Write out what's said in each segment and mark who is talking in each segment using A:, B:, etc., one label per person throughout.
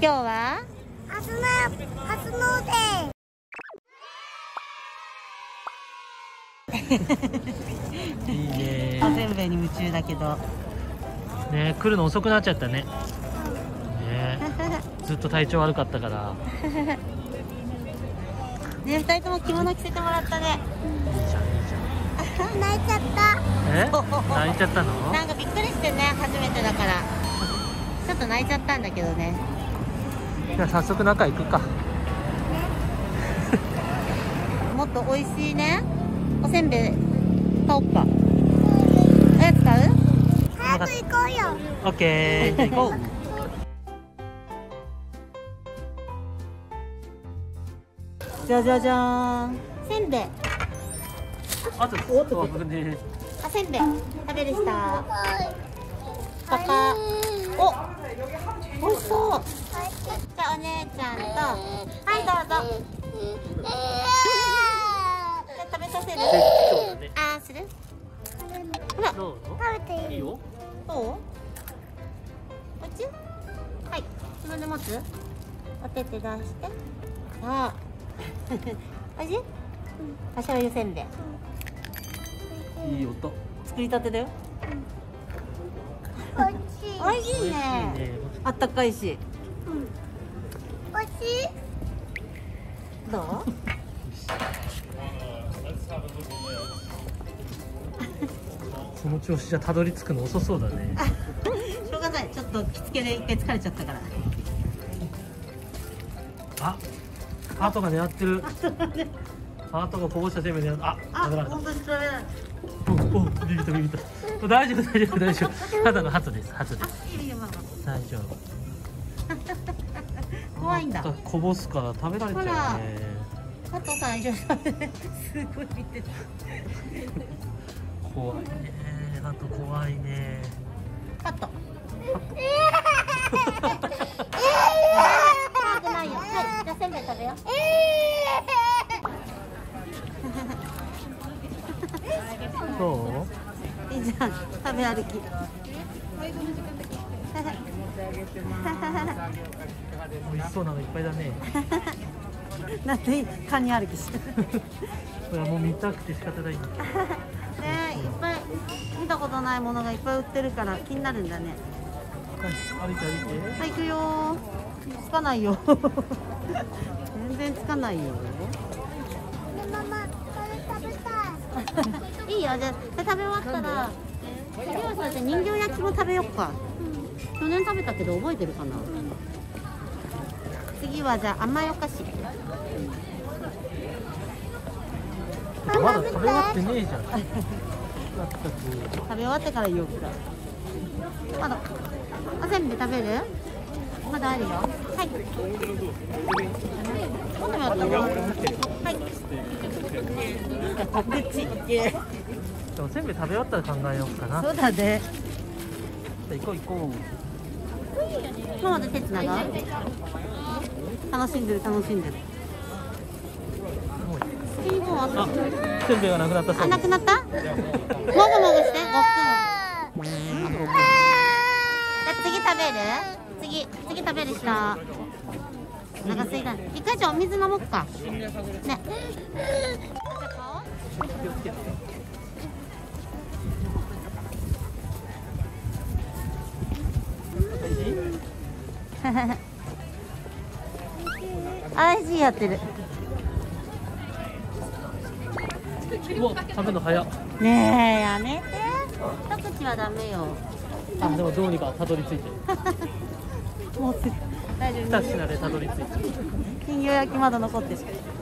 A: 今日は
B: 初詣。
C: いいね。
A: おせんべいに夢中だけど
C: ね、来るの遅くなっちゃったね。ね、ずっと体調悪かったから。
A: ね、2人とも着物着せてもらったね。
C: いいじゃん、いいじゃん。
B: 泣いちゃった。
C: 泣いちゃったの？
A: なんかびっくりしてね、初めてだからちょっと泣いちゃったんだけどね。
C: じゃあ早速中行くか。
A: もっと美味しいねおせんべい買おっか。おやつ買う？
B: 早く行こうよ。
C: オッケー、じゃあ行こう。
A: じゃじゃじゃーん、せんべい。
C: あと、おっとね。
A: あ、せんべい食べる人。パパ、お、美味しそう。じゃあお姉ちゃんと、はいどうぞ。じゃあ食べさせる？あー、する？ほら、
C: どうぞ。
B: 食べていい？
C: いいよ。
A: どう？こっち？はい、自分で持つ？お手手出して。あー。おいしい？醤油せんべい。
C: いい音。
A: 作りたてだよ。
B: おいしい。
A: おいしいね。あったかいし。
B: おいしい。
A: どう？
C: その調子じゃたどり着くの遅そうだね。
A: しょうがない。ちょっと着付けで一回疲れちゃったから。
C: あ、ハートが狙ってる。ハートがこぼしたせんべい狙って、あ、
A: あ、
C: 危なかっ
A: 本当に食べない。
C: た。お、ビビったビビった。大丈夫大丈夫大丈夫。ただのハトです、ハトです。
A: いいよママ。
C: 大丈夫。
A: 怖いんだ。
C: またこぼすから食べられちゃうね。
A: 加藤さん一緒に食べて。すごい見てる。
C: 怖いね。ハト怖いね。
A: カット。怖くないよ。はい、じゃあせんべい食べよう。
C: どう？
A: いいじゃん。食べ歩き。
C: 美味しそうなのいっぱいだね。
A: なんでカニ歩きしてる。
C: これはもう見たくて仕方ないんだ。
A: ねえ、いっぱい見たことないものがいっぱい売ってるから気になるんだね。
C: 歩いて歩いて。
A: はい、行くよ。つかないよ。全然つかないよ。
B: ママ、これ食べたい。
A: いいよ、じゃあ食べ終わったら次はそうやって人形焼きも食べよっか。去年食べたけど覚えてるかな。次はじゃあ甘いお菓子。
C: まだ食べ終わってねえじゃん。
A: 食べ終わってから言おうか。まだおせんべい食べる？まだあるよ。はい。今度もやったの？はい。口。
C: おせんべい食べ終わったら考えようかな。
A: そうだね。
C: じゃあ行こう行こ
A: ママで手つなが？楽しんでる楽しんでる。もう
C: う。あ、せんべいがなくなったそう
A: あ、
C: です。
A: なくなった？もぐもぐして、ごっくん。じゃあ次食べる？次食べる人。お腹すいた。一回じゃあお水飲もうか。ね。
C: 気をつけて。
A: おいしいやってる。
C: うわ、食べるの早っ。
A: ねえ、やめて。一口はダメよ。
C: あ、でもどうにかたどり着いて。
A: もうすぐ。大丈夫。
C: 二品でたどり着いて。
A: 人形焼きまだ残ってる。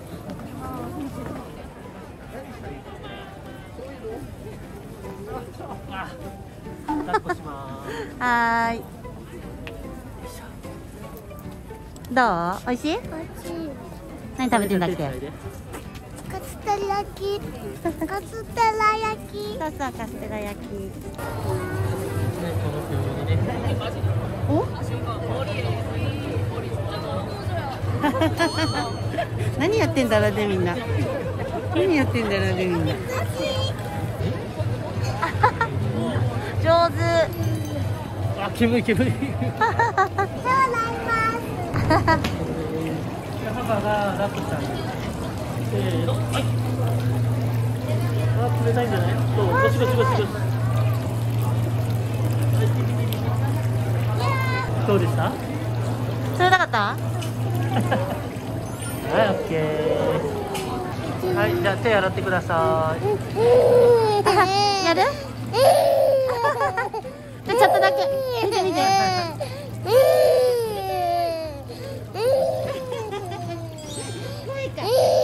C: あ、抱っこします。
A: はーい。どう？美味しい？
B: おいしい。
A: 何食べてんだっけ？
B: カステラ焼き。カステラ焼き。
A: そうそう、カステラ焼き。
C: ね、この風にね。
A: お？何やってんだろうねみんな。何やってんだろうねみんな。上手。
C: あ、煙煙。
B: 手を洗います。
C: がラクさん。せーの、はい。あ、冷たいんじゃない？そう、ゴシゴシゴシゴシ。どうでした？
A: 冷たかった？
C: はい、オッケー。はい、じゃあ手洗ってください。
A: やる？ちょっとだけ見て見て。怖いか？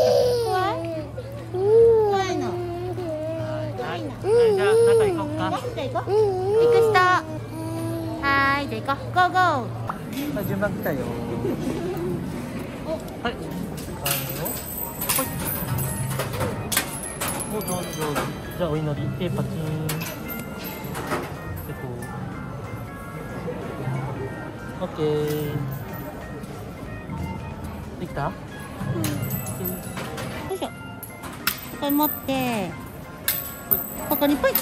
A: 怖いの。
C: はい、じゃあ中行こうか。
A: じゃあ行こう。行く人。はい、じゃあ行こう。ゴーゴー。
C: はい、順番来たよ。はい。お、上手上手。じゃあお祈り。パチン。でこう。オッケー。できた？
A: よいしょ。これ持って、ここにポイ。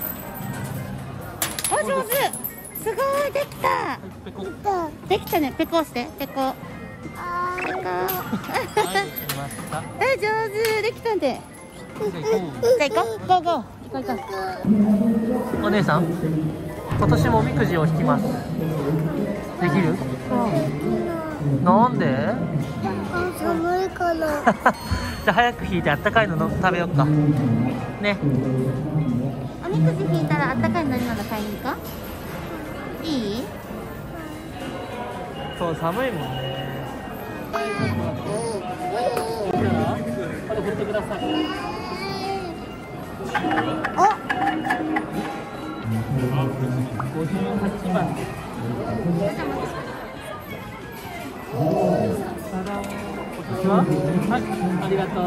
A: あ、上手。すごい、できた。
C: ペコ。
A: できたね。ペコして、ペコ。ペコ。
C: はい、できました。
A: 上手、できたんで。じゃあ行こう。ゴーゴー。行こう行こ
C: お姉さん、今年もおみくじを引きます。できる？なんで？
B: 寒いから。
C: じゃあ早く引いてあったかいの食べようか。ね。
A: おみくじ引いたらあったかい飲み物買いに行こう。いい？
C: そう、寒いもんね。じゃあ、これ振ってください。
A: お、
C: 58番です。今年は？はい、ありがとう。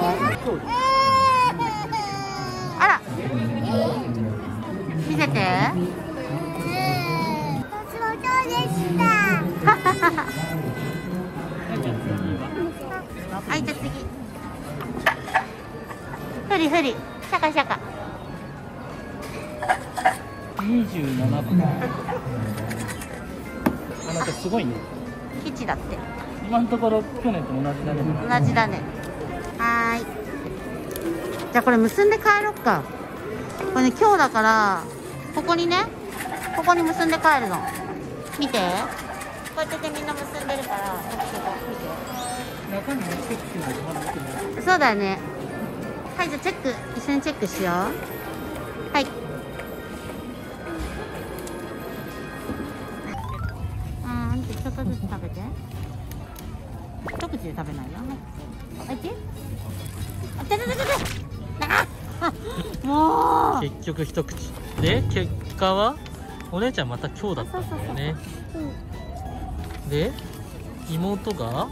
A: あら、見せて。
B: 私もそうでした。
A: はい、じゃあ次。ふりふり、シャカシャカ。
C: 27番。あなたすごいね。
A: 基地だって。
C: 今のところ去年と同じだね。
A: 同じだね。はーい。じゃあこれ結んで帰ろっか。これね、今日だからここにね、ここに結んで帰るの。見て。こうやってみんな結んでるから、見
C: 中身もチェックするのまだ見てない。
A: て。そうだよね。はい、じゃあチェック、一緒にチェックしよう。はい。ちょっとずつ食べて。一口で食べないよ。はい。て。あ、ててててて。あ、もう。
C: 結局一口で、結果はお姉ちゃんまた今日だったんだよね。で、妹が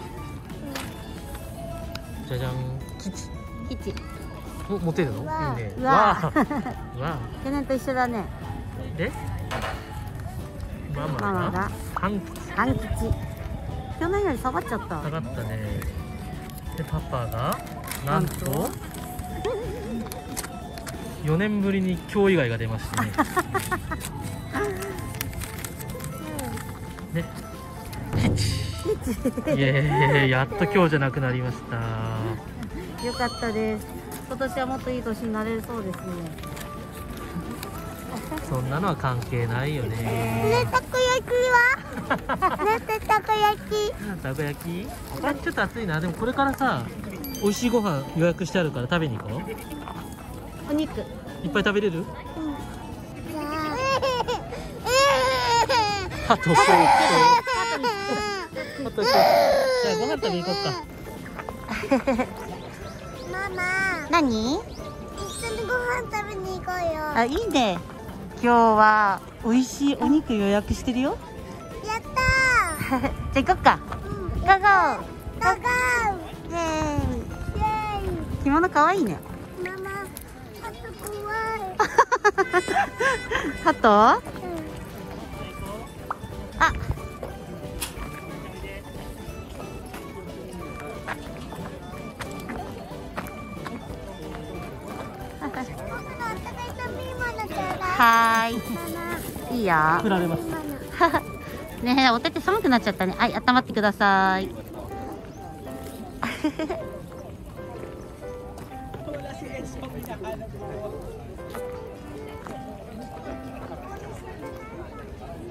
C: じゃじゃん、キチ。
A: キチ。
C: お、持てるの？いいね。
A: わ
C: わ
A: あ。
C: わ。
A: 去年と一緒だね。
C: で、ママが
A: ママが
C: 半吉。
A: 半吉。去年より下がっちゃった。
C: 下がったね。で、パパがなんと4年ぶりに今日以外が出ましたね。ね、イエーイ、やっと今日じゃなくなりました。
A: よかったです。今年はもっといい年になれるそうですね。
C: そんなのは関係ないよね。
B: ね、たこ焼きは？ね、たこ焼き。
C: たこ焼き？あ、ちょっと暑いな。でもこれからさ、美味しいご飯予約してあるから食べに行こう。
A: お肉。
C: いっぱい食べれる？
B: じゃあ。
C: ハトそう。ハトそう。じゃあご飯食べに行こうか。
B: ママ。
A: 何？
B: 一緒にご飯食べに行こうよ。
A: あ、いいね。今日は美味しいお肉予約してるよ。
B: やったー。
A: じゃあ行こっか。ゴーゴー。
B: ゴーゴー。
A: イエーイ。
B: イエーイ。
A: 着物可愛いね。
B: ママ、ハト怖い。
A: ハト？あ。はーい。いいよ。
C: 振られます。
A: ねえ、お手手寒くなっちゃったね。はい、温まってください。
D: Wala si Enzo, pinakalam ko.